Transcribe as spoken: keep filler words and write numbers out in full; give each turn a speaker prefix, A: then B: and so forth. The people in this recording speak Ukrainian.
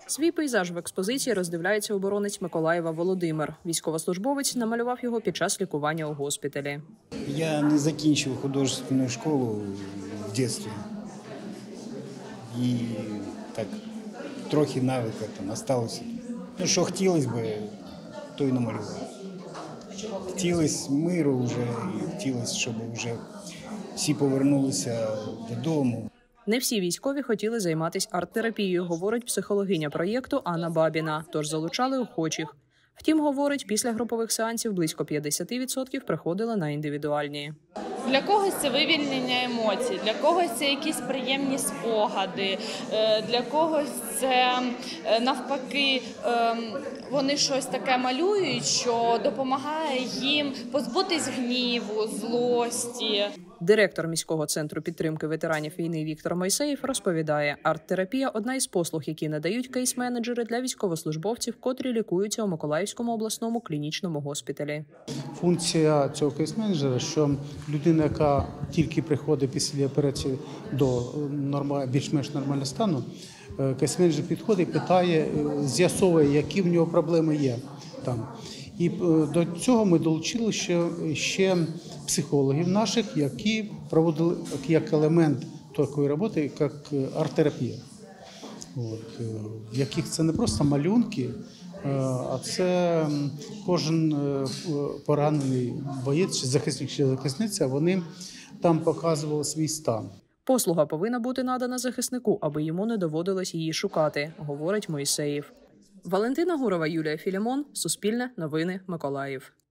A: Свій пейзаж в експозиції роздивляється оборонець Миколаєва Володимир. Військовослужбовець намалював його під час лікування у госпіталі.
B: Я не закінчив художественну школу в дитинстві. І так трохи навика там залишилося. Ну, що хотілося б, то й намалював. Хотілося миру вже, і хотілося, щоб вже всі повернулися додому.
A: Не всі військові хотіли займатися арт-терапією, говорить психологиня проєкту Анна Бабіна, тож залучали охочих. Втім, говорить, після групових сеансів близько п'ятдесят відсотків приходили на індивідуальні.
C: Для когось це вивільнення емоцій, для когось це якісь приємні спогади, для когось це навпаки, вони щось таке малюють, що допомагає їм позбутись гніву, злості.
A: Директор міського центру підтримки ветеранів війни Віктор Мойсеєв розповідає, арт-терапія – одна із послуг, які надають кейс-менеджери для військовослужбовців, котрі лікуються у Миколаївському обласному клінічному госпіталі.
D: Функція цього кейс-менеджера, що людина, яка тільки приходить після операції до більш-менш нормального стану, кейс-менеджер підходить, питає, з'ясовує, які в нього проблеми є там. І до цього ми долучили ще, ще психологів наших, які проводили як елемент такої роботи, як арт-терапія. От, в яких це не просто малюнки, а це кожен поранений боєць, чи захисник, чи захисниця, вони там показували свій стан.
A: Послуга повинна бути надана захиснику, аби йому не доводилось її шукати, говорить Мойсеєв. Валентина Гурова, Юлія Філімон, Суспільне, Новини, Миколаїв.